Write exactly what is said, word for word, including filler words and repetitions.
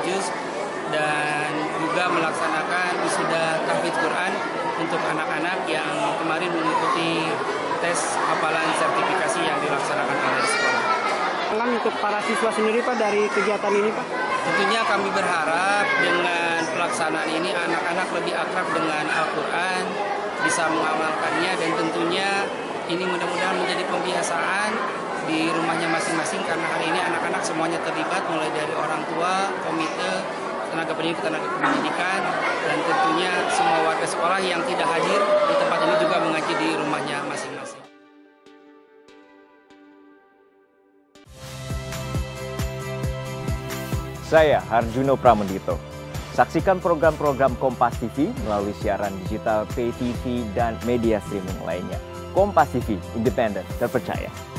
juz dan juga melaksanakan wisuda tahfidz Quran untuk anak-anak yang kemarin mengikuti tes hafalan sertifikasi yang dilaksanakan oleh sekolah. Untuk para siswa sendiri Pak dari kegiatan ini Pak? Tentunya kami berharap dengan pelaksanaan ini anak-anak lebih akrab dengan Al-Quran, bisa mengamalkannya dan tentunya ini mudah-mudahan menjadi pembiasaan di rumahnya masing-masing karena hari ini anak-anak semuanya terlibat mulai dari orang tua, komite, tenaga pendidik, tenaga pendidikan dan tentunya semua warga sekolah yang tidak hadir di tempat ini juga mengaji di rumahnya masing-masing. Saya Harjuno Pramendito. Saksikan program-program Kompas T V melalui siaran digital, pay T V, dan media streaming lainnya. Kompas T V, independen, terpercaya.